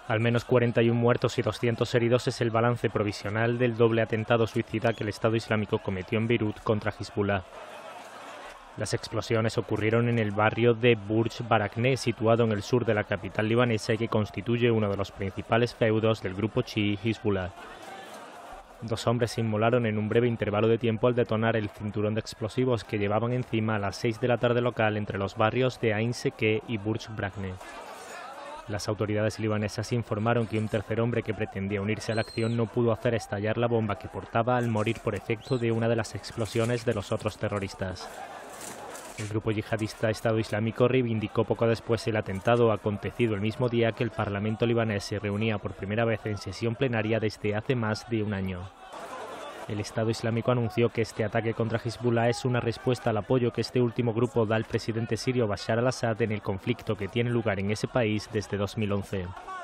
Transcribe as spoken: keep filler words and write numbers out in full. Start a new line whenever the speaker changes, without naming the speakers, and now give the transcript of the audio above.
Al menos cuarenta y uno muertos y doscientos heridos es el balance provisional del doble atentado suicida que el Estado Islámico cometió en Beirut contra Hezbollah. Las explosiones ocurrieron en el barrio de Burj Barakneh, situado en el sur de la capital libanesa y que constituye uno de los principales feudos del grupo chií Hezbollah. Dos hombres se inmolaron en un breve intervalo de tiempo al detonar el cinturón de explosivos que llevaban encima a las seis de la tarde local entre los barrios de Ain Seke y Burj Barakneh. Las autoridades libanesas informaron que un tercer hombre que pretendía unirse a la acción no pudo hacer estallar la bomba que portaba al morir por efecto de una de las explosiones de los otros terroristas. El grupo yihadista Estado Islámico reivindicó poco después el atentado acontecido el mismo día que el Parlamento libanés se reunía por primera vez en sesión plenaria desde hace más de un año. El Estado Islámico anunció que este ataque contra Hezbollah es una respuesta al apoyo que este último grupo da al presidente sirio Bashar al-Assad en el conflicto que tiene lugar en ese país desde dos mil once.